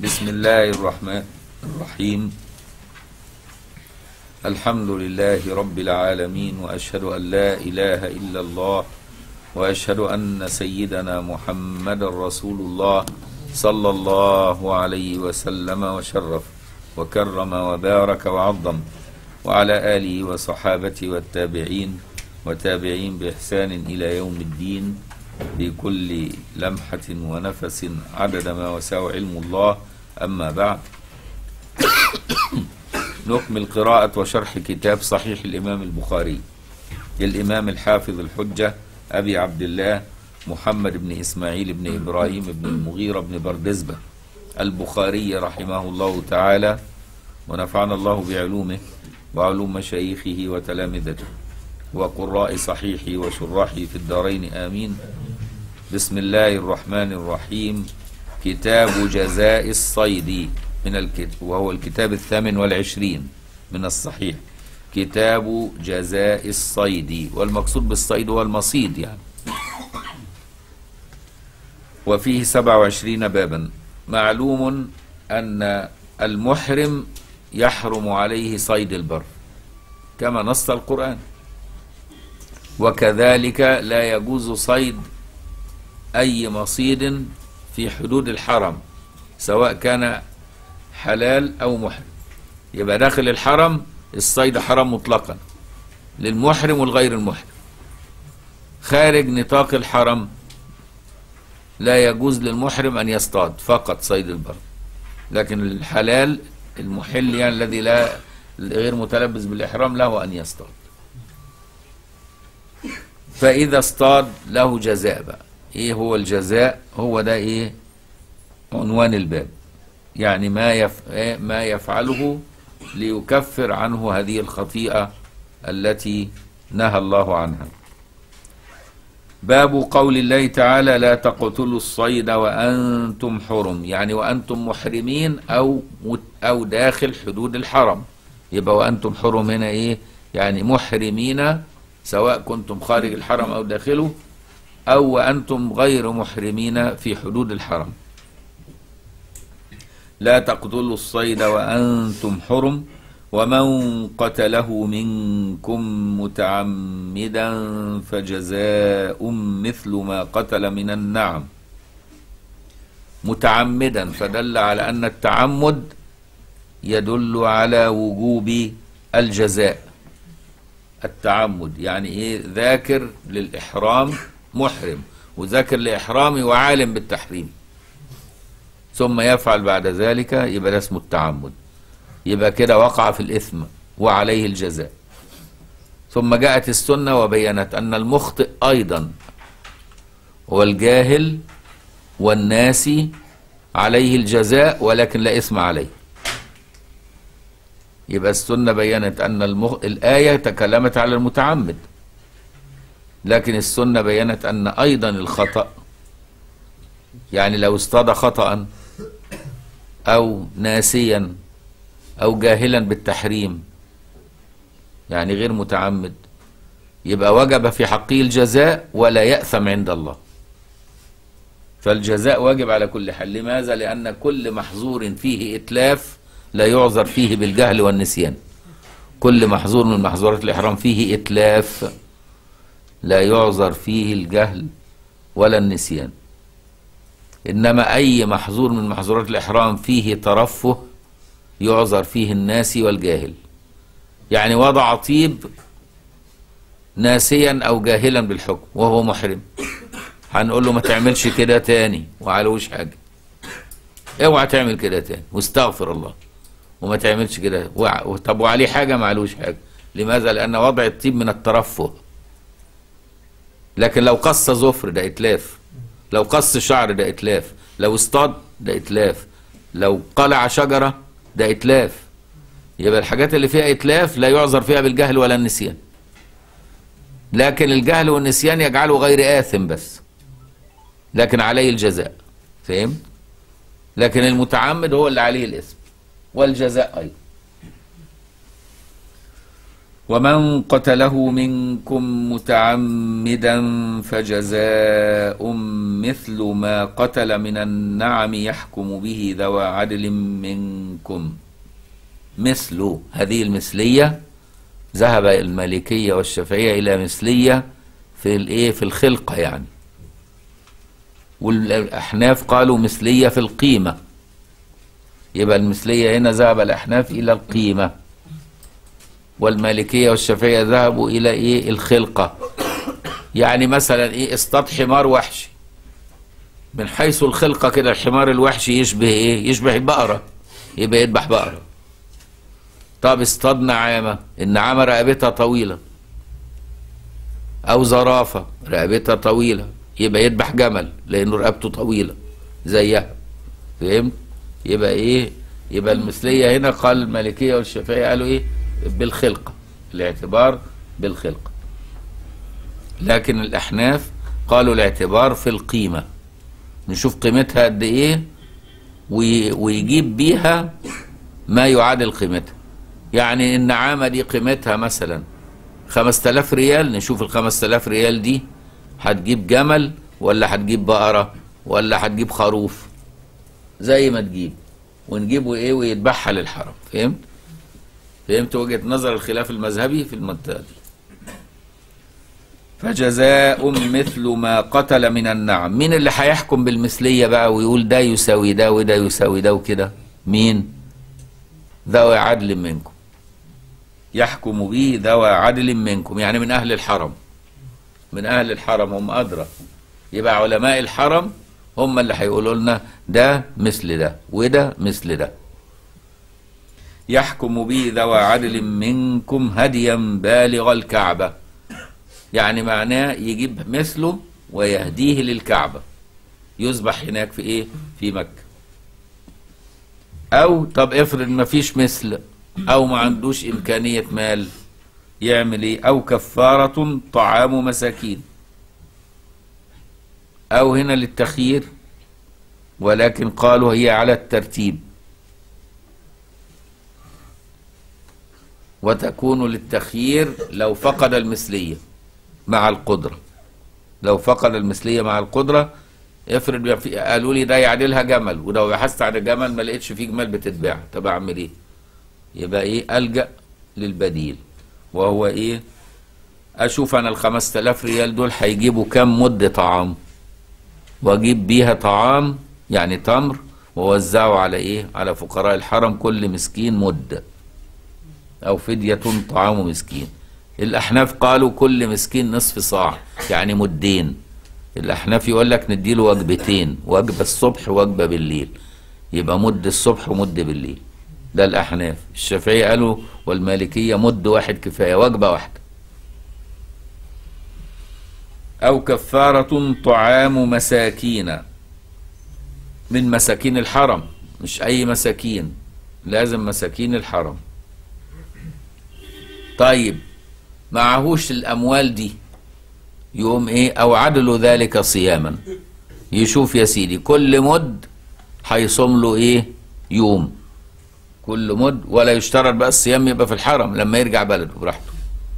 بسم الله الرحمن الرحيم. الحمد لله رب العالمين، وأشهد أن لا إله إلا الله، وأشهد أن سيدنا محمد رسول الله صلى الله عليه وسلم وشرف وكرم وبارك وعظم، وعلى آله وصحابته والتابعين وتابعين بإحسان إلى يوم الدين، بكل لمحة ونفس عدد ما وسع علم الله. أما بعد، نكمل قراءة وشرح كتاب صحيح الإمام البخاري للإمام الحافظ الحجة أبي عبد الله محمد بن إسماعيل بن إبراهيم بن المغيرة بن بردزبة البخاري رحمه الله تعالى، ونفعنا الله بعلومه وعلوم مشايخه وتلامذته وقراء صحيحه وشراحه في الدارين آمين. بسم الله الرحمن الرحيم. كتاب جزاء الصيد من الكتاب، وهو الكتاب 28 من الصحيح. كتاب جزاء الصيد، والمقصود بالصيد هو المصيد يعني. وفيه 27 بابا. معلوم أن المحرم يحرم عليه صيد البر كما نص القرآن، وكذلك لا يجوز صيد أي مصيد في حدود الحرم، سواء كان حلال أو محرم. يبقى داخل الحرم الصيد حرام مطلقا للمحرم والغير المحرم. خارج نطاق الحرم لا يجوز للمحرم أن يصطاد، فقط صيد البر. لكن الحلال المحل يعني الذي لا غير متلبس بالإحرام له أن يصطاد. فإذا اصطاد له جزاء. بقى ايه هو الجزاء؟ هو ده ايه عنوان الباب، يعني ما يفعله ليكفر عنه هذه الخطيئة التي نهى الله عنها. باب قول الله تعالى: لا تقتلوا الصيد وأنتم حرم، يعني وأنتم محرمين أو داخل حدود الحرم. يبقى وأنتم حرم هنا ايه؟ يعني محرمين، سواء كنتم خارج الحرم أو داخله، أو وأنتم غير محرمين في حدود الحرم. لا تقتلوا الصيد وأنتم حرم، ومن قتله منكم متعمدا فجزاء مثل ما قتل من النعم. متعمدا، فدل على أن التعمد يدل على وجوب الجزاء. التعمد يعني ايه؟ ذاكر للإحرام محرم، وذاكر لإحرامي وعالم بالتحريم، ثم يفعل بعد ذلك، يبقى ده اسمه التعمد. يبقى كده وقع في الإثم وعليه الجزاء. ثم جاءت السنة وبينت أن المخطئ أيضا والجاهل والناسي عليه الجزاء، ولكن لا إثم عليه. يبقى السنة بينت أن الآية تكلمت على المتعمد، لكن السنة بينت أن أيضا الخطأ، يعني لو اصطاد خطأ أو ناسيا أو جاهلا بالتحريم، يعني غير متعمد، يبقى وجب في حقه الجزاء ولا يأثم عند الله. فالجزاء واجب على كل حال. لماذا؟ لأن كل محظور فيه إتلاف لا يعذر فيه بالجهل والنسيان. كل محظور من محظورات الإحرام فيه إتلاف لا يعذر فيه الجهل ولا النسيان. إنما أي محظور من محظورات الإحرام فيه ترفه يعذر فيه الناسي والجاهل. يعني وضع طيب ناسيا أو جاهلا بالحكم وهو محرم، هنقول له ما تعملش كده تاني وعلوش حاجة، اوعى تعمل كده تاني واستغفر الله، وما تعملش كده. طب وعليه حاجة؟ ما علوش حاجة. لماذا؟ لأن وضع الطيب من الترفه. لكن لو قص ظفر ده إتلاف، لو قص شعر ده إتلاف، لو اصطاد ده إتلاف، لو قلع شجرة ده إتلاف. يبقى الحاجات اللي فيها إتلاف لا يعذر فيها بالجهل ولا النسيان. لكن الجهل والنسيان يجعله غير آثم بس، لكن عليه الجزاء. فهمت؟ لكن المتعمد هو اللي عليه الإثم والجزاء أيضا. ومن قتله منكم متعمدا فجزاء مثل ما قتل من النعم يحكم به ذوى عدل منكم. مثل هذه المثلية، ذهب المالكية والشافعية إلى مثلية في الخلقة يعني، والأحناف قالوا مثلية في القيمة. يبقى المثلية هنا ذهب الأحناف إلى القيمة، والمالكية والشافعية ذهبوا إلى الخلقة. يعني مثلا اصطاد حمار وحشي، من حيث الخلقة كده الحمار الوحشي يشبه يشبه البقرة، يبقى يذبح بقرة. طب اصطاد نعامة، النعامة رقبتها طويلة، أو زرافة رقبتها طويلة، يبقى يذبح جمل لأنه رقبته طويلة زيها. فهمت؟ يبقى يبقى المثلية هنا قال المالكية والشافعية قالوا بالخلقة، الاعتبار بالخلقة. لكن الأحناف قالوا الاعتبار في القيمة، نشوف قيمتها قد إيه ويجيب بيها ما يعادل قيمتها. يعني النعامة دي قيمتها مثلا 5000 ريال، نشوف ال5000 ريال دي هتجيب جمل ولا هتجيب بقرة ولا هتجيب خروف، زي ما تجيب، ونجيبه ويذبحها للحرم. فهمت وجهة نظر الخلاف المذهبي في المنطقة دي. فجزاء مثل ما قتل من النعم. مين اللي هيحكم بالمثلية بقى ويقول ده يساوي ده وده يساوي ده وكده؟ مين؟ ذوى عدل منكم، يحكم به ذوى عدل منكم، يعني من أهل الحرم. من أهل الحرم هم أدرى، يبقى علماء الحرم هم اللي هيقولوا لنا ده مثل ده وده مثل ده. يحكم به ذوى عدل منكم هديا بالغ الكعبة، يعني معناه يجيب مثله ويهديه للكعبة، يذبح هناك في في مكة. أو طب افرض ما فيش مثل أو ما عندوش إمكانية مال، يعمل أو كفارة طعام مساكين. أو هنا للتخيير، ولكن قالوا هي على الترتيب، وتكون للتخيير لو فقد المثلية مع القدرة. لو فقد المثلية مع القدرة، افرض قالوا لي ده يعدلها جمل، ولو بحثت عن الجمل ما لقيتش فيه جمال بتتباع، طب اعمل ايه؟ يبقى ألجأ للبديل، وهو اشوف انا ال5000 ريال دول هيجيبوا كام مد طعام، واجيب بيها طعام يعني تمر، ووزعه على على فقراء الحرم، كل مسكين مد، او فدية طعام مسكين. الاحناف قالوا كل مسكين نصف صاع، يعني مدين. الاحناف يقول لك نديله وجبتين، وجبة الصبح ووجبة بالليل، يبقى مد الصبح ومد بالليل. ده الاحناف. الشافعية قالوا والمالكية مد واحد كفاية، وجبة واحدة. او كفارة طعام مساكين، من مساكين الحرم، مش اي مساكين، لازم مساكين الحرم. طيب معهوش الاموال دي، يقوم او عدلوا ذلك صياما. يشوف يا سيدي كل مد هيصوم له يوم، كل مد، ولا يشترط بقى الصيام يبقى في الحرم، لما يرجع بلده براحته.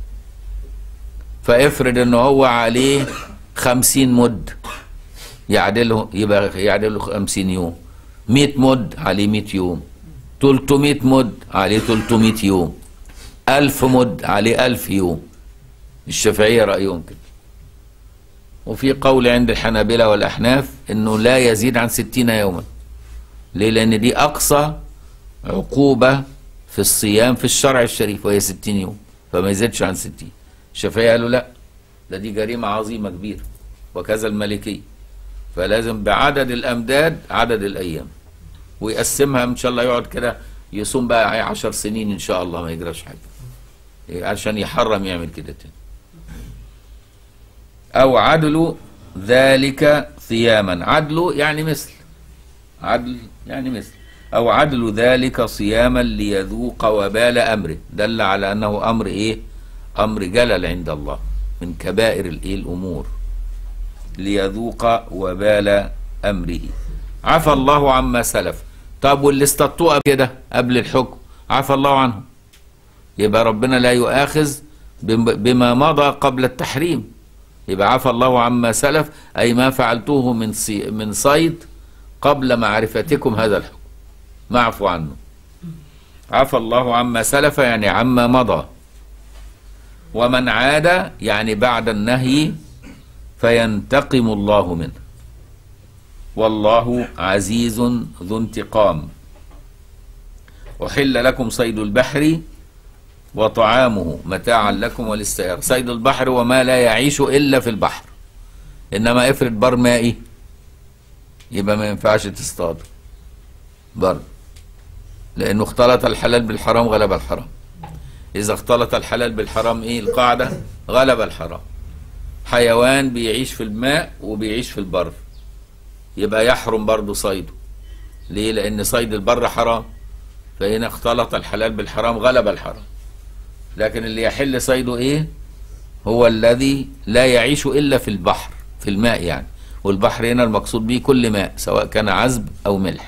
فافرض انه هو عليه 50 مد، يعدله، يبقى يعدله 50 يوم. 100 مد عليه 100 يوم، 300 مد عليه 300 يوم، 1000 مد عليه 1000 يوم. الشافعية رأيهم كده. وفي قول عند الحنابلة والأحناف إنه لا يزيد عن 60 يوما. ليه؟ لأن دي أقصى عقوبة في الصيام في الشرع الشريف، وهي 60 يوم، فما يزيدش عن 60. الشافعية قالوا لا، دي جريمة عظيمة كبيرة، وكذا المالكية. فلازم بعدد الأمداد عدد الأيام، ويقسمها إن شاء الله، يقعد كده يصوم بقى 10 سنين إن شاء الله ما يجراش حاجة، عشان يحرم يعمل كده تاني. أو عدل ذلك صياما، عدل يعني مثل، عدل يعني مثل. أو عدل ذلك صياما ليذوق وبال أمره، دل على أنه أمر أمر جلل عند الله، من كبائر الأمور. ليذوق وبال أمره. عفى الله عما سلف. طب واللي استطوع كده قبل الحكم عفى الله عنهم، يبقى ربنا لا يؤاخذ بما مضى قبل التحريم. يبقى عفى الله عما سلف، أي ما فعلتوه من صيد قبل معرفتكم هذا الحكم معفو عنه. عفى الله عما سلف يعني عما مضى. ومن عاد يعني بعد النهي فينتقم الله منه، والله عزيز ذو انتقام. أحل لكم صيد البحر وطعامه متاعا لكم وللسائر. صيد البحر وما لا يعيش إلا في البحر، إنما افرض بر مائي يبقى ما ينفعش تصطاد بر، لأنه اختلط الحلال بالحرام غلب الحرام. إذا اختلط الحلال بالحرام إيه القاعدة؟ غلب الحرام. حيوان بيعيش في الماء وبيعيش في البر يبقى يحرم برضه صيده. ليه؟ لأن صيد البر حرام، فهنا اختلط الحلال بالحرام غلب الحرام. لكن اللي يحل صيده إيه؟ هو الذي لا يعيش إلا في البحر، في الماء يعني. والبحر هنا المقصود به كل ماء سواء كان عذب أو ملح.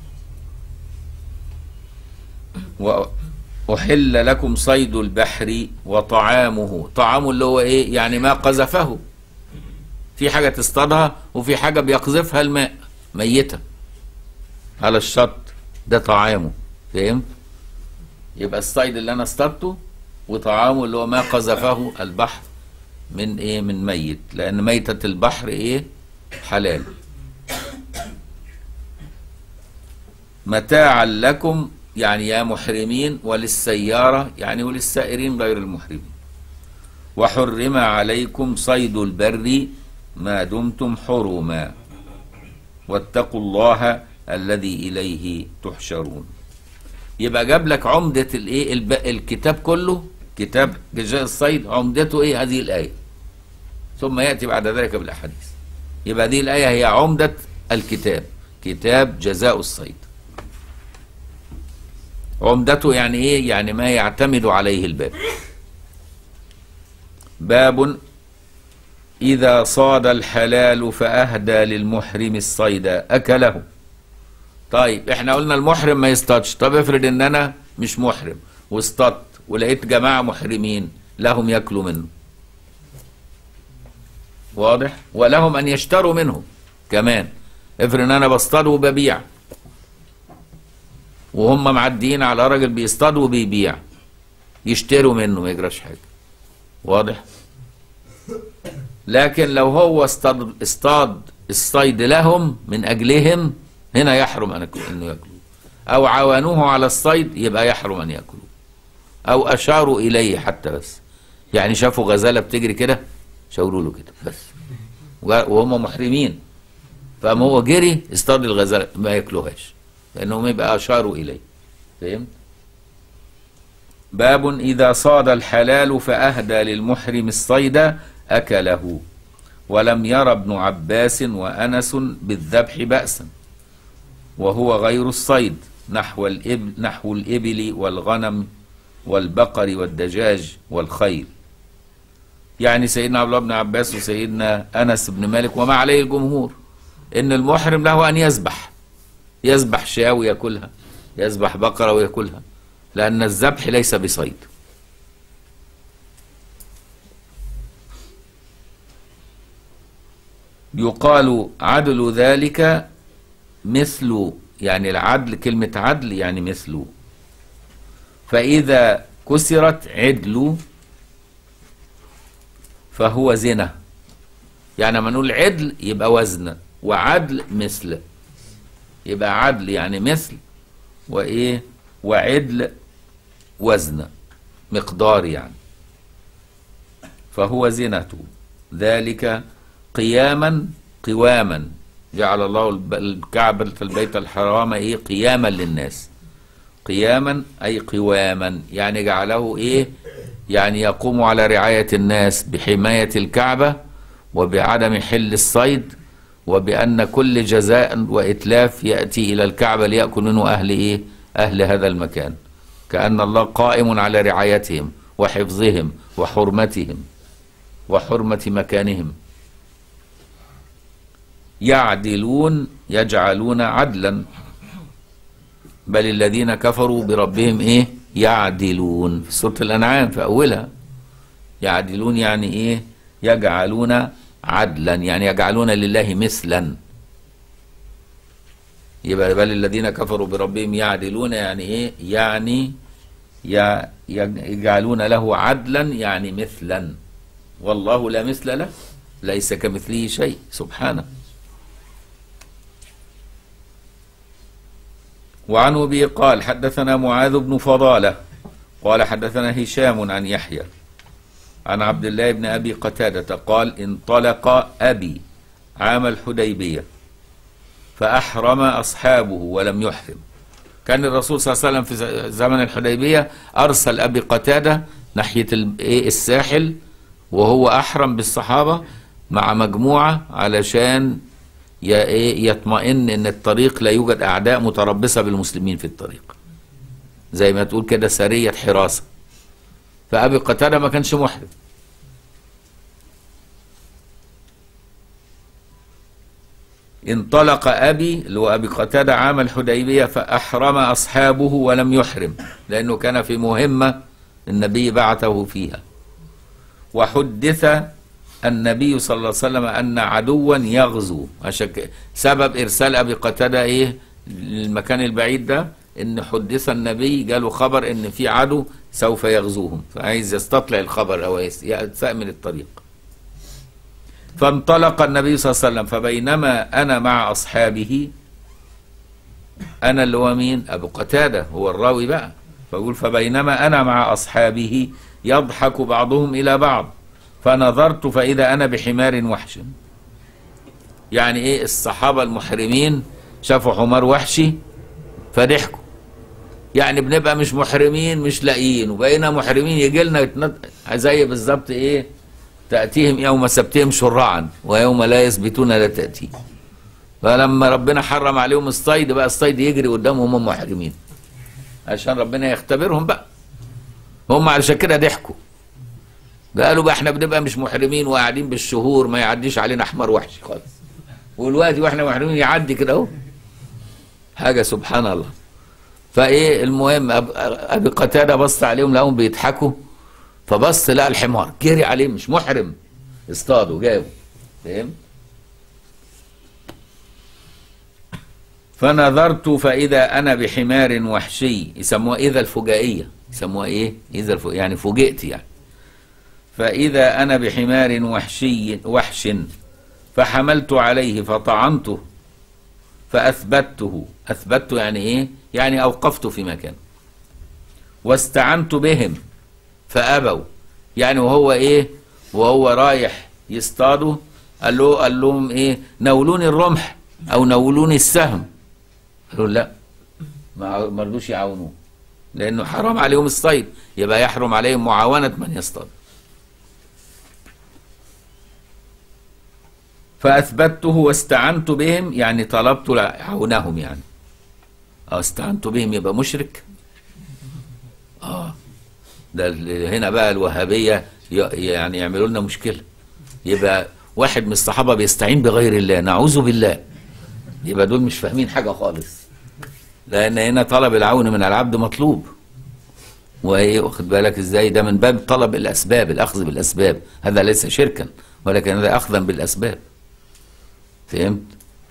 وأحل لكم صيد البحر وطعامه. طعامه اللي هو إيه؟ يعني ما قذفه. في حاجة تصطادها وفي حاجة بيقذفها الماء ميتة على الشط، ده طعامه. فهمت؟ يبقى الصيد اللي أنا اصطادته وطعامه اللي هو ما قذفه البحر من إيه؟ من ميت، لأن ميتة البحر إيه؟ حلال. متاعا لكم يعني يا محرمين، وللسيارة يعني وللسائرين غير المحرمين. وحرم عليكم صيد البر ما دمتم حرما واتقوا الله الذي إليه تحشرون. يبقى جاب لك عمدة الايه الكتاب كله، كتاب جزاء الصيد عمدته ايه؟ هذه الآية، ثم يأتي بعد ذلك بالأحاديث. يبقى هذه الآية هي عمدة الكتاب، كتاب جزاء الصيد. عمدته يعني ايه؟ يعني ما يعتمد عليه الباب. باب إذا صاد الحلال فأهدى للمحرم الصيد أكله. طيب احنا قلنا المحرم ما يصطادش. طب افرض ان انا مش محرم واصطدت ولقيت جماعة محرمين لهم ياكلوا منه، واضح؟ ولهم ان يشتروا منه كمان. افرض ان انا بصطاد وببيع وهم معديين على راجل بيصطاد وبيبيع، يشتروا منه ما يجراش حاجة، واضح؟ لكن لو هو اصطاد الصيد لهم من أجلهم، هنا يحرم أنه يأكلوه. أو عاونوه على الصيد يبقى يحرم أن يأكلوه. أو أشاروا إليه حتى بس، يعني شافوا غزالة بتجري كده شاوروا له كده بس وهم محرمين، فما هو جري اصطاد الغزالة ما يأكلوهاش لأنهم يبقى أشاروا إليه. فهمت؟ باب إذا صاد الحلال فأهدى للمحرم الصيد أكله. ولم ير ابن عباس وأنس بالذبح بأسا وهو غير الصيد، نحو الإبل والغنم والبقر والدجاج والخيل. يعني سيدنا عبد الله بن عباس وسيدنا أنس بن مالك وما عليه الجمهور إن المحرم له أن يذبح شاة ويأكلها، يذبح بقرة ويأكلها، لأن الذبح ليس بصيد. يقال عدل ذلك مثل، يعني العدل كلمة عدل يعني مثل. فإذا كسرت عدل فهو زنا. يعني لما نقول عدل يبقى وزن، وعدل مثل. يبقى عدل يعني مثل، وإيه؟ وعدل وزن مقدار يعني. فهو زنته ذلك قواما جعل الله الكعبة البيت الحرام ايه؟ قياما للناس. قياما اي قواما يعني جعله ايه؟ يعني يقوم على رعاية الناس بحماية الكعبة وبعدم حل الصيد، وبأن كل جزاء وإتلاف يأتي إلى الكعبة ليأكل منه أهل ايه؟ أهل هذا المكان. كأن الله قائم على رعايتهم وحفظهم وحرمتهم وحرمة مكانهم. يعدلون يجعلون عدلا، بل الذين كفروا بربهم ايه؟ يعدلون في سورة الأنعام في أولها. يعدلون يعني إيه؟ يجعلون عدلا، يعني يجعلون لله مثلا. يبقى بل الذين كفروا بربهم يعدلون يعني إيه؟ يعني يجعلون له عدلا يعني مثلا، والله لا مثل له، ليس كمثله شيء سبحانه. وعن أبي قال حدثنا معاذ بن فضالة قال حدثنا هشام عن يحيى عن عبد الله بن أبي قتادة قال انطلق أبي عام الحديبية فأحرم أصحابه ولم يحرم. كان الرسول صلى الله عليه وسلم في زمن الحديبية أرسل أبي قتادة ناحية الساحل وهو أحرم بالصحابة مع مجموعة علشان يطمئن ان الطريق لا يوجد اعداء متربصة بالمسلمين في الطريق، زي ما تقول كده سرية حراسة. فأبي قتادة ما كانش محرم. انطلق أبي اللي هو أبي قتادة عام الحديبية فأحرم أصحابه ولم يحرم، لأنه كان في مهمة النبي بعثه فيها. وحدث النبي صلى الله عليه وسلم أن عدوا يغزو، سبب إرسال أبي قتادة إيه للمكان البعيد ده، إن حدث النبي جاله خبر إن في عدو سوف يغزوهم، فعايز يستطلع الخبر أو يستأمن الطريق. فانطلق النبي صلى الله عليه وسلم فبينما أنا مع أصحابه، أنا اللي هو مين؟ أبو قتادة هو الراوي بقى، فيقول فبينما أنا مع أصحابه يضحك بعضهم إلى بعض فنظرت فإذا أنا بحمار وحش. يعني إيه؟ الصحابة المحرمين شافوا حمار وحشي فضحكوا. يعني بنبقى مش محرمين مش لاقيين وبقينا محرمين يجي لنا زي بالظبط إيه؟ تأتيهم يوم سبتهم شرعا ويوم لا يثبتون لا تأتي. فلما ربنا حرم عليهم الصيد بقى الصيد يجري قدامهم هم محرمين عشان ربنا يختبرهم بقى. هم علشان كده ضحكوا، قالوا بقى احنا بنبقى مش محرمين وقاعدين بالشهور ما يعديش علينا حمار وحش خالص، والوادي واحنا محرمين يعدي كده اهو. حاجه سبحان الله. فايه المهم ابي قتاده بص عليهم لقاهم بيضحكوا، فبص لقى الحمار جري عليه مش محرم، اصطاده جابه. فاهم؟ فنظرت فاذا انا بحمار وحشي، يسموها اذا الفجائيه، يسموها ايه؟ اذا يعني فوجئت يعني. فإذا أنا بحمار وحش فحملت عليه فطعنته فأثبته. أثبته يعني إيه؟ يعني أوقفته في مكان. واستعنت بهم فأبوا، يعني وهو إيه؟ وهو رايح يصطادوا قال لهم إيه؟ نولوني الرمح أو نولوني السهم. قالوا لا، ما رضوش يعاونوه لأنه حرام عليهم الصيد، يبقى يحرم عليهم معاونة من يصطاد. فأثبته واستعنت بهم، يعني طلبت عونهم يعني. استعنت بهم يبقى مشرك. ده هنا بقى الوهابية يعني يعملوا لنا مشكلة. يبقى واحد من الصحابة بيستعين بغير الله، نعوذ بالله. يبقى دول مش فاهمين حاجة خالص، لأن هنا طلب العون من العبد مطلوب. وإيه واخد بالك إزاي؟ ده من باب طلب الأسباب، الأخذ بالأسباب. هذا ليس شركا ولكن هذا أخذا بالأسباب. فهمت؟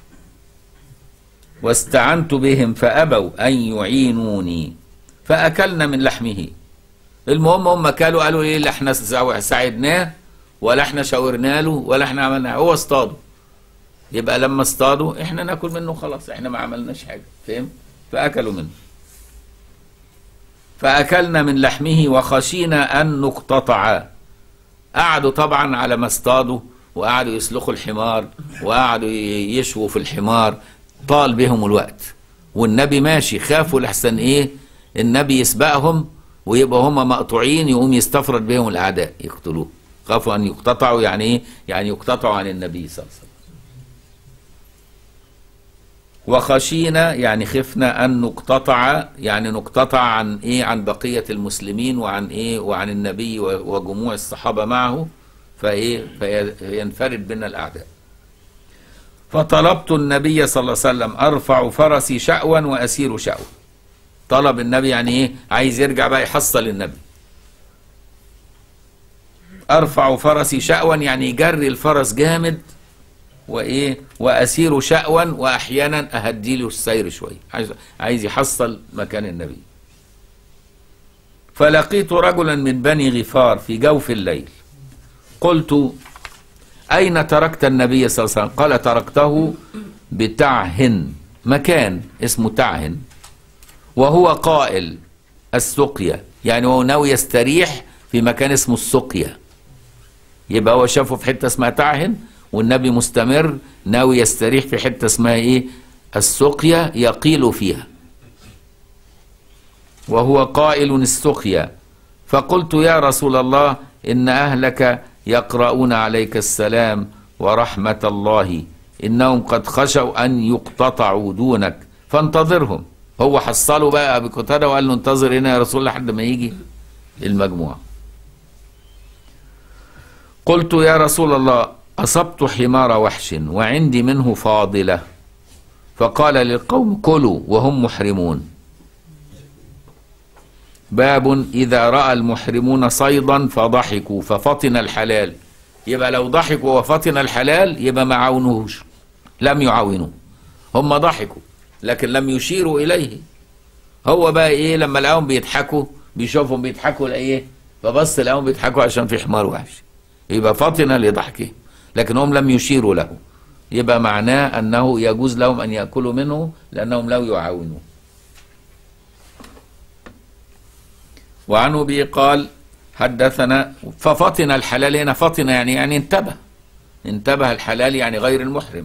واستعنت بهم فأبوا أن يعينوني فأكلنا من لحمه. المهم هم كانوا قالوا إيه؟ لا احنا ساعدناه ولا احنا شاورنا له ولا احنا عملنا، هو اصطادوا. يبقى لما اصطادوا احنا ناكل منه خلاص، احنا ما عملناش حاجة. فهمت؟ فأكلوا منه. فأكلنا من لحمه وخشينا أن نقتطع. قعدوا طبعا على ما اصطادوا وقعدوا يسلخوا الحمار وقعدوا يشووا في الحمار، طال بهم الوقت والنبي ماشي، خافوا لحسن ايه النبي يسبقهم ويبقى هم مقطوعين يقوم يستفرد بهم الاعداء يقتلوه. خافوا ان يقتطعوا، يعني ايه؟ يعني يقتطعوا عن النبي صلى الله عليه وسلم. وخشينا يعني خفنا ان نقتطع، يعني نقتطع عن ايه؟ عن بقية المسلمين وعن ايه؟ وعن النبي وجموع الصحابة معه، فايه؟ فينفرد بنا الاعداء. فطلبت النبي صلى الله عليه وسلم ارفع فرسي شأوا واسير شأوا. طلب النبي يعني ايه؟ عايز يرجع بقى يحصل النبي. ارفع فرسي شأوا يعني يجري الفرس جامد، وايه، واسير شأوا واحيانا اهدي له السير شويه، عايز يحصل مكان النبي. فلقيت رجلا من بني غفار في جوف الليل، قلت اين تركت النبي صلى الله عليه وسلم؟ قال تركته بتعهن، مكان اسمه تعهن، وهو قائل السقيا، يعني هو ناوي يستريح في مكان اسمه السقيا. يبقى هو شافه في حته اسمها تعهن، والنبي مستمر ناوي يستريح في حته اسمها ايه؟ السقيا، يقيل فيها، وهو قائل السقيا. فقلت يا رسول الله إن أهلك يقرؤون عليك السلام ورحمة الله، إنهم قد خشوا أن يقتطعوا دونك فانتظرهم. هو حصله بقى أبي قتادة وقال له انتظر هنا يا رسول الله لحد ما يجي المجموعة. قلت يا رسول الله أصبت حمار وحش وعندي منه فاضلة، فقال للقوم كلوا وهم محرمون. باب إذا رأى المحرمون صيدا فضحكوا ففطن الحلال. يبقى لو ضحكوا وفطن الحلال يبقى ما عاونوهوش، لم يعاونوا، هم ضحكوا لكن لم يشيروا إليه. هو بقى إيه؟ لما لقاهم بيضحكوا، بيشوفهم بيضحكوا لإيه؟ فبص لقاهم بيضحكوا عشان في حمار وحش، يبقى فطن لضحكه، لكن هم لم يشيروا له، يبقى معناه أنه يجوز لهم أن يأكلوا منه لأنهم لم يعاونوا. وعنه به قال حدثنا، ففطن الحلال هنا فطن يعني انتبه الحلال يعني غير المحرم.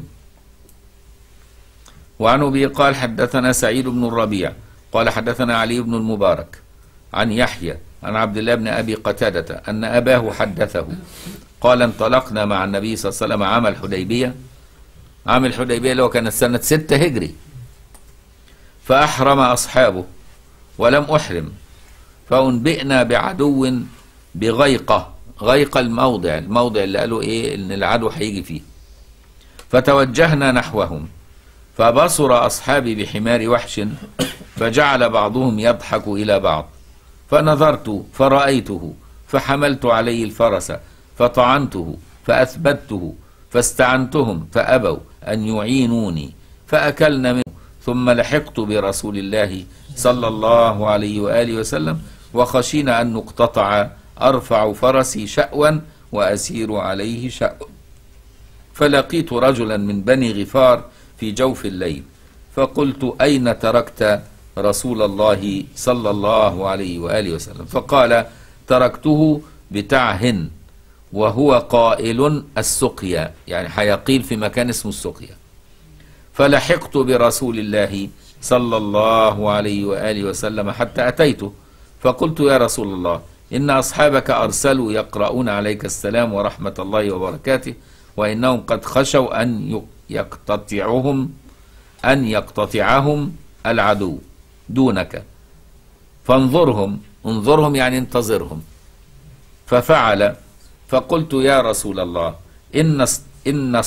وعنه به قال حدثنا سعيد بن الربيع قال حدثنا علي بن المبارك عن يحيى عن عبد الله بن أبي قتادة أن أباه حدثه قال انطلقنا مع النبي صلى الله عليه وسلم عام الحديبية. عام الحديبية اللي هو كانت سنة 6 هجري، فأحرم أصحابه ولم أحرم، فأنبئنا بعدو بغيقة، غيقة الموضع اللي قالوا إيه إن العدو هيجي فيه، فتوجهنا نحوهم، فبصر أصحابي بحمار وحش، فجعل بعضهم يضحك إلى بعض، فنظرت فرأيته، فحملت عليه الفرس فطعنته فأثبته، فاستعنتهم فأبوا أن يعينوني، فأكلنا منه، ثم لحقت برسول الله صلى الله عليه وآله وسلم، وخشينا أن نقتطع، أرفع فرسي شأوا وأسير عليه شأوا. فلقيت رجلا من بني غفار في جوف الليل، فقلت أين تركت رسول الله صلى الله عليه وآله وسلم؟ فقال تركته بتعهن، وهو قائل السقيا، يعني حيقيل في مكان اسمه السقيا. فلحقت برسول الله صلى الله عليه وآله وسلم حتى أتيته، فقلت يا رسول الله إن أصحابك أرسلوا يقرؤون عليك السلام ورحمة الله وبركاته، وإنهم قد خشوا أن يقتطعهم العدو دونك، انظرهم يعني انتظرهم. ففعل، فقلت يا رسول الله إن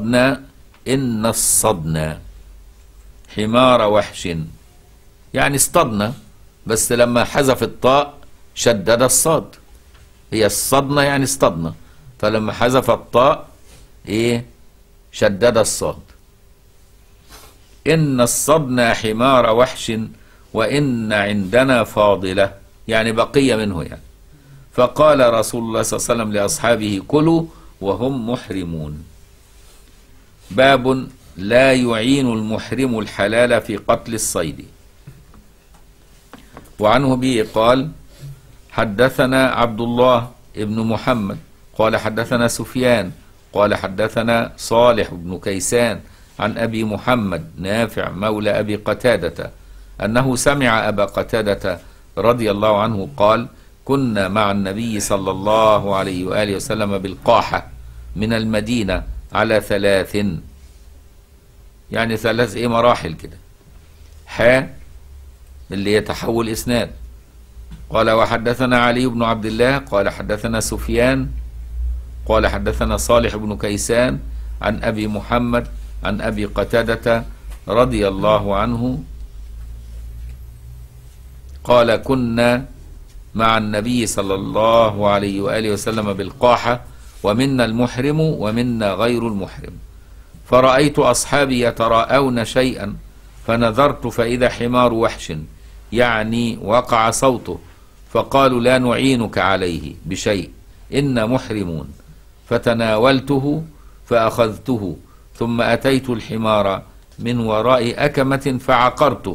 الصدن حمار وحش، يعني اصطدنا، بس لما حذف الطاء شدد الصاد، هي الصدنة يعني اصطدنا، فلما حذف الطاء ايه شدد الصاد. إن الصدن حمار وحش وإن عندنا فاضلة، يعني بقية منه يعني. فقال رسول الله صلى الله عليه وسلم لأصحابه كلوا وهم محرمون. باب لا يعين المحرم الحلال في قتل الصيد. وعنه به قال حدثنا عبد الله ابن محمد قال حدثنا سفيان قال حدثنا صالح بن كيسان عن أبي محمد نافع مولى أبي قتادة أنه سمع أبا قتادة رضي الله عنه قال كنا مع النبي صلى الله عليه وآله وسلم بالقاحة من المدينة على 3، يعني 3 مراحل كده، اللي يتحول إسناد. قال وحدثنا علي بن عبد الله قال حدثنا سفيان قال حدثنا صالح بن كيسان عن أبي محمد عن أبي قتادة رضي الله عنه قال كنا مع النبي صلى الله عليه وآله وسلم بالقاحة ومنا المحرم ومنا غير المحرم، فرأيت أصحابي يتراءون شيئا فنظرت فإذا حمار وحش يعني وقع صوته، فقالوا لا نعينك عليه بشيء إنا محرمون، فتناولته فأخذته ثم أتيت الحمار من وراء أكمة فعقرته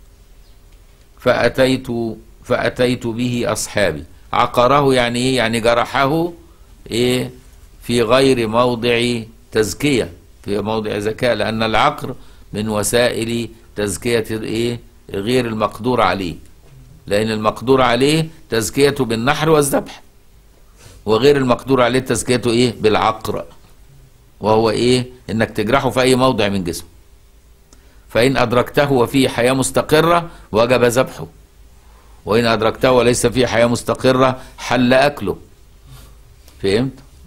فأتيت به أصحابي. عقره يعني إيه؟ يعني جرحه إيه؟ في غير موضع تزكية، في موضع زكاة، لأن العقر من وسائل تزكية إيه؟ غير المقدور عليه، لأن المقدور عليه تزكيته بالنحر والذبح، وغير المقدور عليه تزكيته إيه؟ بالعقر، وهو إيه؟ إنك تجرحه في أي موضع من جسمه، فإن أدركته وفيه حياة مستقرة وجب ذبحه، وإن أدركته وليس فيه حياة مستقرة حل أكله. فهمت؟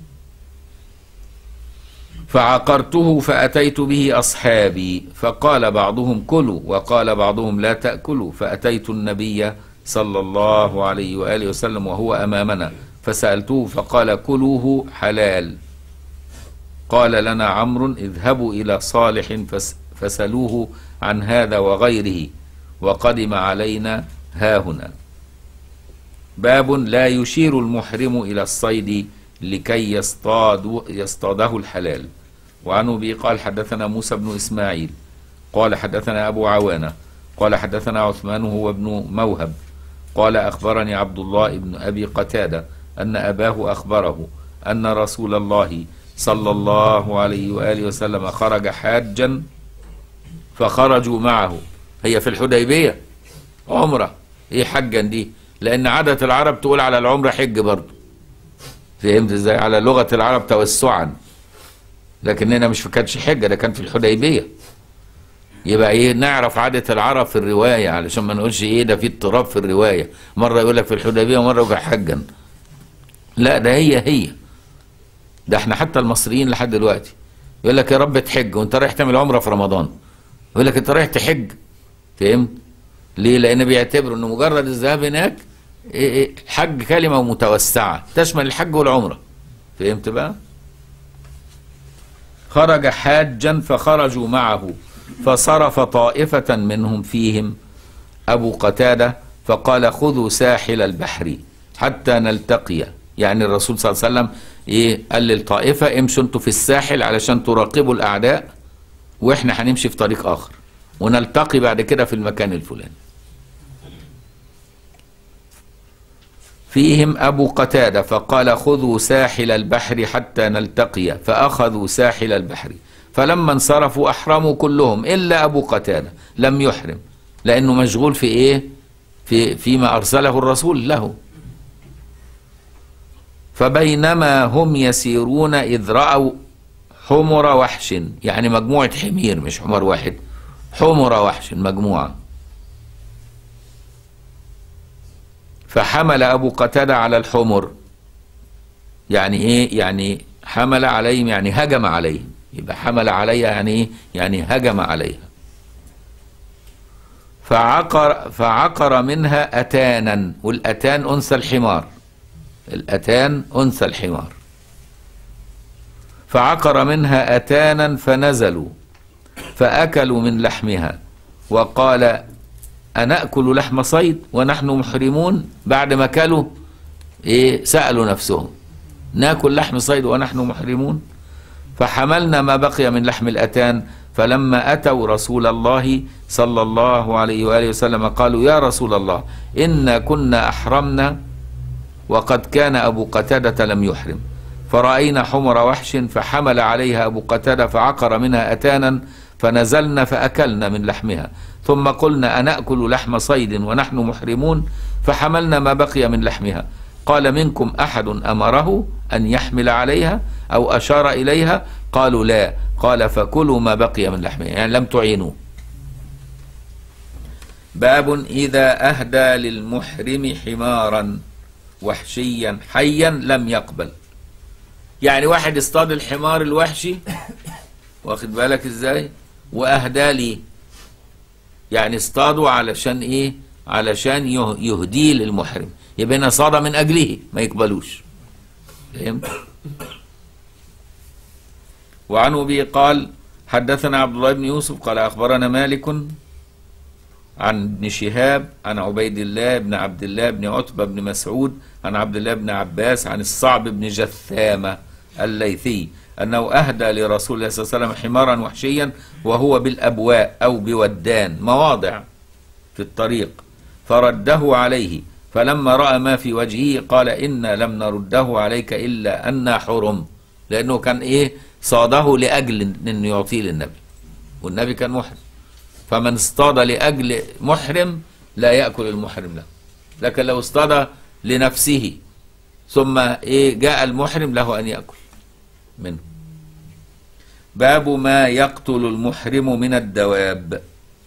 فعقرته فأتيت به أصحابي، فقال بعضهم كلوا وقال بعضهم لا تأكلوا، فأتيت النبي صلى الله عليه وآله وسلم وهو أمامنا فسألته فقال كلوه حلال. قال لنا عمرو اذهبوا إلى صالح فسألوه عن هذا وغيره وقدم علينا هاهنا. باب لا يشير المحرم إلى الصيد لكي يصطاده الحلال. وعن أبي قال حدثنا موسى بن إسماعيل قال حدثنا أبو عوانة قال حدثنا عثمان هو ابن موهب قال أخبرني عبد الله بن أبي قتادة أن أباه أخبره أن رسول الله صلى الله عليه وآله وسلم خرج حاجا فخرجوا معه. هي في الحديبية عمرة، ايه حجا دي؟ لأن عادة العرب تقول على العمرة حج برضه. فهمت ازاي؟ على لغة العرب توسعا، لكن هنا مش كانتش حجة، ده كان في الحديبية. يبقى ايه؟ نعرف عادة العرب في الرواية علشان ما نقولش ايه ده في اضطراب في الرواية، مرة يقول لك في الحديبية ومرة يقول حجا. لا، ده هي ده احنا حتى المصريين لحد دلوقتي يقول لك يا رب تحج وانت رايح تعمل عمرة في رمضان، يقول لك انت رايح تحج. فهمت؟ ليه؟ لأن بيعتبروا انه مجرد الذهاب هناك حج كلمة متوسعة تشمل الحج والعمرة. فهمت بقى؟ خرج حاجا فخرجوا معه فصرف طائفة منهم فيهم أبو قتادة فقال خذوا ساحل البحر حتى نلتقي. يعني الرسول صلى الله عليه وسلم قال للطائفة امشوا انتوا في الساحل علشان تراقبوا الأعداء، واحنا هنمشي في طريق آخر ونلتقي بعد كده في المكان الفلاني. فيهم أبو قتادة فقال خذوا ساحل البحر حتى نلتقي، فأخذوا ساحل البحر، فلما انصرفوا أحرموا كلهم إلا أبو قتادة لم يحرم، لأنه مشغول في إيه؟ فيما أرسله الرسول له. فبينما هم يسيرون إذ رأوا حمر وحش، يعني مجموعة حمير مش حمر واحد، حمر وحش مجموعة، فحمل أبو قتادة على الحمر. يعني إيه؟ يعني حمل عليهم يعني هجم عليهم. يبقى حمل عليها يعني إيه؟ يعني هجم عليها. فعقر منها أتانا، والأتان أنثى الحمار، الأتان أنثى الحمار. فعقر منها أتانا فنزلوا فأكلوا من لحمها، وقال أنأكل لحم صيد ونحن محرمون؟ بعد ما كلوا سألوا نفسهم نأكل لحم صيد ونحن محرمون؟ فحملنا ما بقي من لحم الأتان، فلما أتوا رسول الله صلى الله عليه وآله وسلم قالوا يا رسول الله إنا كنا أحرمنا وقد كان أبو قتادة لم يحرم، فرأينا حمر وحش فحمل عليها أبو قتادة فعقر منها أتانا فنزلنا فأكلنا من لحمها، ثم قلنا أنأكل لحم صيد ونحن محرمون؟ فحملنا ما بقي من لحمها. قال منكم أحد أمره أن يحمل عليها أو أشار إليها؟ قالوا لا. قال فكلوا ما بقي من لحمها، يعني لم تعينوا. باب إذا أهدى للمحرم حمارا وحشيا حيا لم يقبل. يعني واحد اصطاد الحمار الوحشي، واخد بالك ازاي، واهدى لي، يعني اصطادوا علشان ايه؟ علشان يهديه للمحرم، يبقى هنا صاد من أجله، ما يقبلوش. فهمت؟ وعن أبي قال حدثنا عبد الله بن يوسف قال أخبرنا مالك عن ابن شهاب عن عبيد الله بن عبد الله بن عتبة بن مسعود عن عبد الله بن عباس عن الصعب بن جثامة الليثي أنه أهدى لرسول الله صلى الله عليه وسلم حمارا وحشيا وهو بالأبواء أو بودان مواضع في الطريق، فرده عليه، فلما رأى ما في وجهه قال إنا لم نرده عليك إلا أن حرم، لأنه كان إيه صاده لأجل أنه يعطيه للنبي، والنبي كان محرم، فمن اصطاد لأجل محرم لا يأكل المحرم له، لكن لو اصطاد لنفسه ثم إيه جاء المحرم له أن يأكل منه. باب ما يقتل المحرم من الدواب.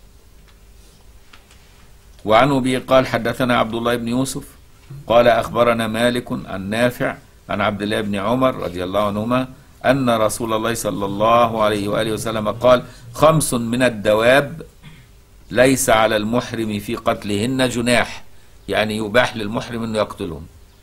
وعن أبي قال حدثنا عبد الله بن يوسف قال أخبرنا مالك عن نافع عن عبد الله بن عمر رضي الله عنهما أن رسول الله صلى الله عليه وآله وسلم قال 5 من الدواب ليس على المحرم في قتلهن جناح، يعني يباح للمحرم أنه يقتلهم.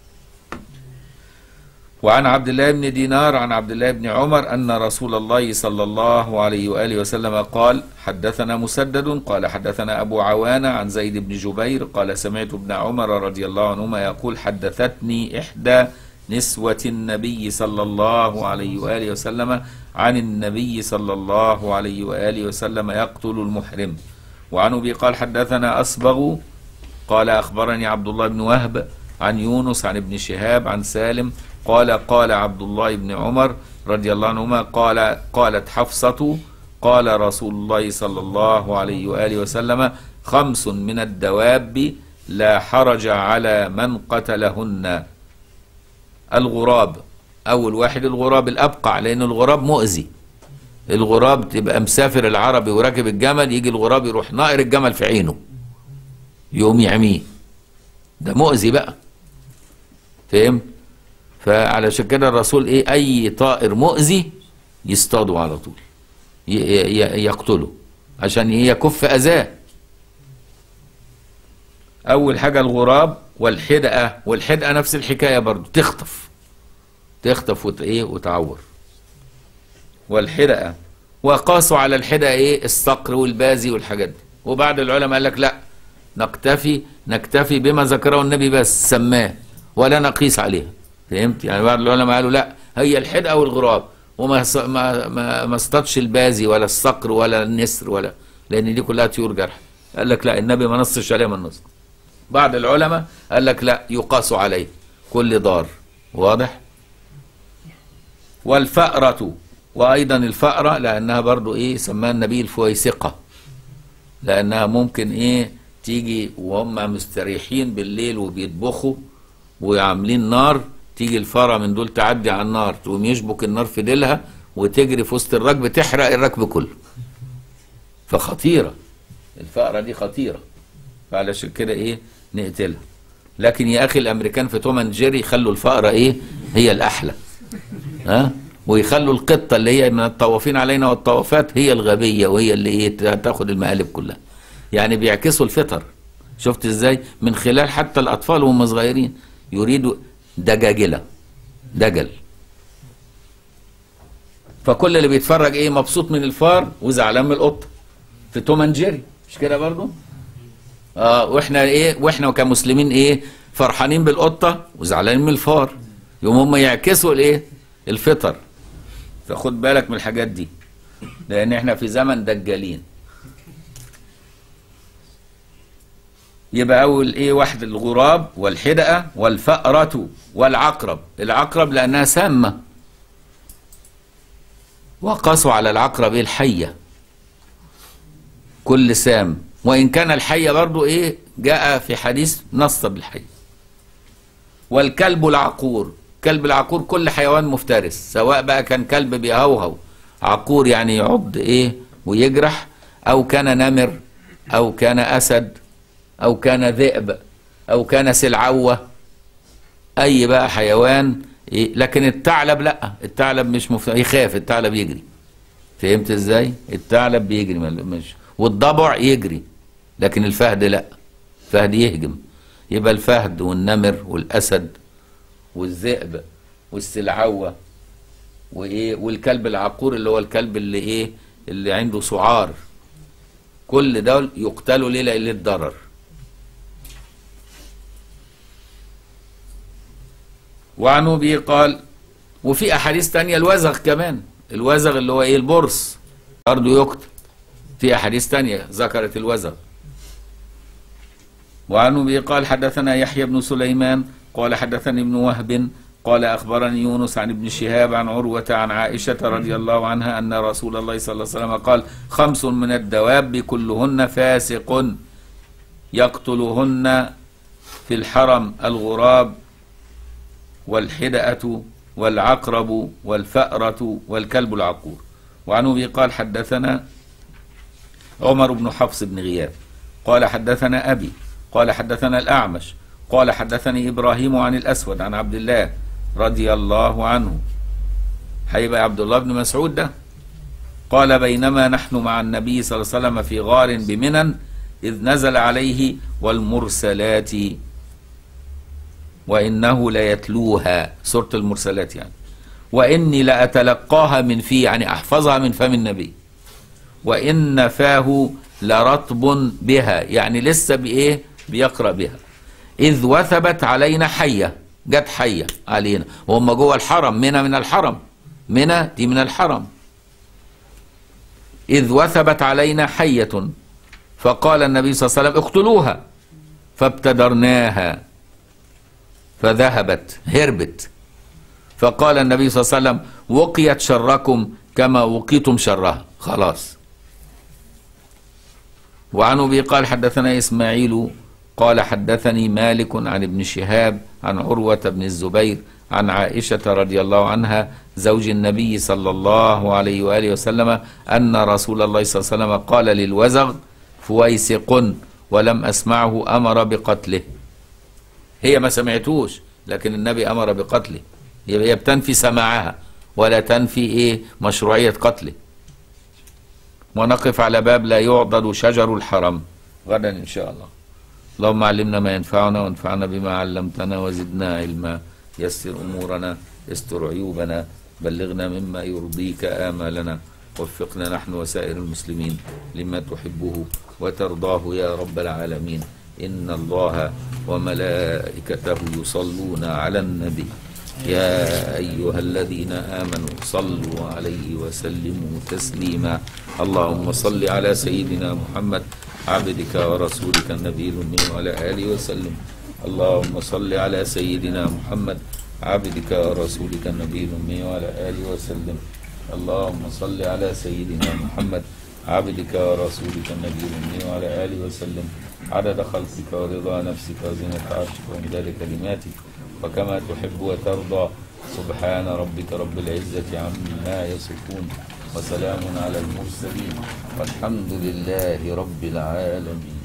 وعن عبد الله بن دينار عن عبد الله بن عمر أن رسول الله صلى الله عليه وآله وسلم قال حدثنا مسدد قال حدثنا أبو عوانة عن زيد بن جبير قال سمعت ابن عمر رضي الله عنهما يقول حدثتني إحدى نسوة النبي صلى الله عليه وآله وسلم عن النبي صلى الله عليه وآله وسلم يقتل المحرم. وعن أبي قال حدثنا أصبغ قال أخبرني عبد الله بن وهب عن يونس عن ابن شهاب عن سالم قال قال عبد الله بن عمر رضي الله عنهما قالت حفصة قال رسول الله صلى الله عليه وآله وسلم 5 من الدواب لا حرج على من قتلهن. الغراب، أول واحد الغراب الأبقع، لأن الغراب مؤذي. الغراب تبقى مسافر العربي وراكب الجمل، يجي الغراب يروح نائر الجمل في عينه يقوم يعميه، ده مؤذي بقى. فهم؟ فعلشان كده الرسول ايه اي طائر مؤذي يصطاده على طول يقتله عشان يكف اذاه. اول حاجه الغراب والحدقه، والحدقه نفس الحكايه برضو، تخطف وتعور. والحدقه وقاسوا على الحدقه ايه الصقر والبازي والحاجات دي، وبعد العلماء قال لك لا نكتفي بما ذكره النبي بس سماه ولا نقيس عليها. فهمت؟ يعني بعض العلماء قالوا لا هي الحدقه والغراب، وما ما اصطادش البازي ولا الصقر ولا النسر ولا، لان دي كلها طيور جرح. قال لك لا النبي ما نصش عليها من نص. بعض العلماء قال لك لا يقاس عليه كل ضار. واضح؟ والفأرة، وايضا الفأرة لانها برضو ايه سماها النبي الفويسقه، لانها ممكن تيجي وهم مستريحين بالليل وبيطبخوا وعاملين نار، تيجي الفاره من دول تعدي على النار تقوم يشبك النار في ديلها وتجري في وسط الركب تحرق الركب كله. فخطيره الفأرة دي خطيره، فعلشان كده نقتلها. لكن يا اخي الامريكان في توم اند جيري يخلوا الفأرة هي الاحلى، ويخلوا القطه اللي هي من الطوافين علينا والطوافات هي الغبيه، وهي اللي تاخد المقالب كلها. يعني بيعكسوا الفطر. شفت ازاي؟ من خلال حتى الاطفال وهم صغيرين يريدوا دجل. فكل اللي بيتفرج مبسوط من الفار وزعلان من القطه في توم اند جيري، مش كده برضو؟ واحنا كمسلمين فرحانين بالقطه وزعلانين من الفار، يوم هم يعكسوا الفطر. فخد بالك من الحاجات دي، لان احنا في زمن دجالين. يبقى اول واحد الغراب والحدقه والفأرة والعقرب. العقرب لانها سامه، وقاسوا على العقرب الحيه، كل سام، وان كان الحيه برضو جاء في حديث نص بالحيه. والكلب العقور، كلب العقور كل حيوان مفترس، سواء بقى كان كلب بيهوهو، عقور يعني يعض ويجرح، او كان نمر، او كان اسد، او كان ذئب، او كان سلعوه، اي بقى حيوان. لكن الثعلب لا، الثعلب مش يخاف، الثعلب يجري. فهمت ازاي؟ الثعلب بيجري مش، والضبع يجري، لكن الفهد لا، فهد يهجم. يبقى الفهد والنمر والأسد والذئب والسلعوة وإيه والكلب العقور اللي هو الكلب اللي إيه اللي عنده سعار، كل ده يقتلوا ليه؟ لقلة ضرر. وعنه به قال، وفي أحاديث تانية الوزغ كمان، الوزغ اللي هو إيه البرص برضه يقتل، في أحاديث تانية ذكرت الوزغ. وعنه به قال حدثنا يحيى بن سليمان قال حدثني ابن وهب قال أخبرني يونس عن ابن شهاب عن عروة عن عائشة رضي الله عنها أن رسول الله صلى الله عليه وسلم قال 5 من الدواب كلهن فاسق يقتلهن في الحرم الغراب والحدأة والعقرب والفأرة والكلب العقور. وعنه به قال حدثنا عمر بن حفص بن غياث قال حدثنا أبي قال حدثنا الأعمش قال حدثني إبراهيم عن الأسود عن عبد الله رضي الله عنه، هيبقى عبد الله بن مسعود ده، قال بينما نحن مع النبي صلى الله عليه وسلم في غار بمنى إذ نزل عليه والمرسلات وإنه ليتلوها، سورة المرسلات يعني، وإني لأتلقاها من فيه يعني أحفظها من فم النبي، وإن فاه لرطب بها يعني لسه بإيه بيقرأ بها، إذ وثبت علينا حية، جت حية علينا وهم جوه الحرم، منى من الحرم، منى دي من الحرم، إذ وثبت علينا حية فقال النبي صلى الله عليه وسلم اقتلوها، فابتدرناها فذهبت هربت، فقال النبي صلى الله عليه وسلم وقيت شركم كما وقيتم شرها، خلاص. وعن أبي قال حدثنا إسماعيل قال حدثني مالك عن ابن شهاب عن عروة بن الزبير عن عائشة رضي الله عنها زوج النبي صلى الله عليه وآله وسلم أن رسول الله صلى الله عليه وسلم قال للوزغ فويسق ولم أسمعه أمر بقتله. هي ما سمعتوش لكن النبي أمر بقتله، هي بتنفي سماعها ولا تنفي إيه مشروعية قتله. ونقف على باب لا يعضد شجر الحرم غدا إن شاء الله. اللهم علمنا ما ينفعنا وانفعنا بما علمتنا وزدنا علما، يسر أمورنا، استر عيوبنا، بلغنا مما يرضيك آمالنا، وفقنا نحن وسائر المسلمين لما تحبه وترضاه يا رب العالمين. إن الله وملائكته يصلون على النبي يا أيها الذين آمنوا صلوا عليه وسلموا تسليما. اللهم صل على سيدنا محمد عبدك ورسولك النبي الأمي وعلى آله وسلم. اللهم صل على سيدنا محمد عبدك ورسولك النبي الأمي وعلى آله وسلم. اللهم صل على سيدنا محمد عبدك ورسولك النبي الأمي وعلى آله وسلم عدد خلقك ورضا نفسك وزنة عرشك ومداد كلماتك وكما تحب وترضى. سبحان ربك رب العزة عما يصفون وسلام على المرسلين والحمد لله رب العالمين.